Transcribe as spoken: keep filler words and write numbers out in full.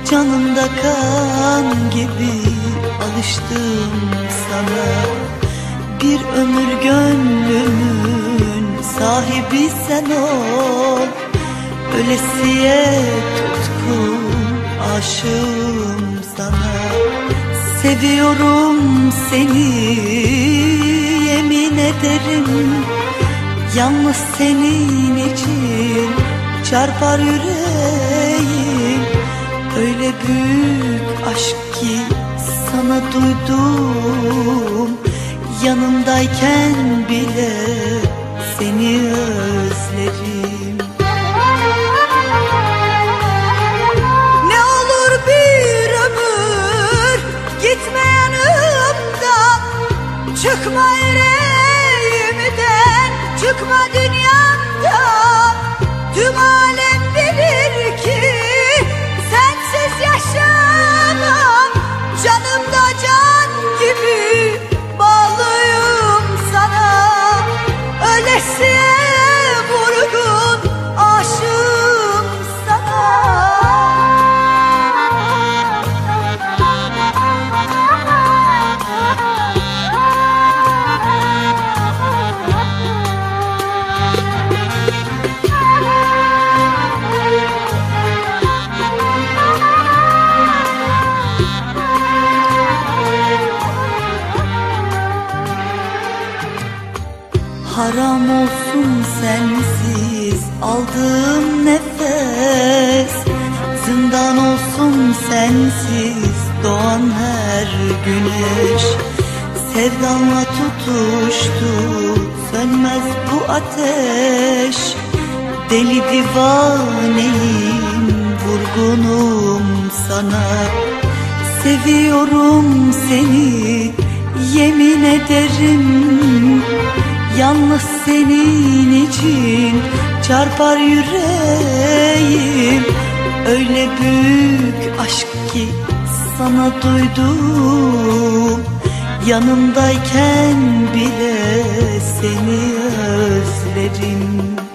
Canımda kan gibi alıştım sana. Bir ömür gönlümün sahibi sen ol. Ölesiye tutkun aşığım sana. Seviyorum seni, yemin ederim. Yalnız senin için çarpar yüreğim. Öyle büyük aşk ki sana duydum. Yanımdayken bile seni özlerim. Ne olur bir ömür gitme yanımdan. Çıkma yüreğimden, çıkma dünyamdan. Tüm alem bilir ki sensiz yaşamam. Canımda can gibi bağlıyım sana. Ölesiye vurgun aşığım sana. Haram olsun sensiz aldığım nefes. Zindan olsun sensiz doğan her güneş. Sevdanla tutuştu sönmez bu ateş. Deli divaneyim, vurgunum sana. Seviyorum seni, yemin ederim. Yalnız senin için çarpar yüreğim. Öyle büyük aşk ki sana duydum. Yanımdayken bile seni özlerim.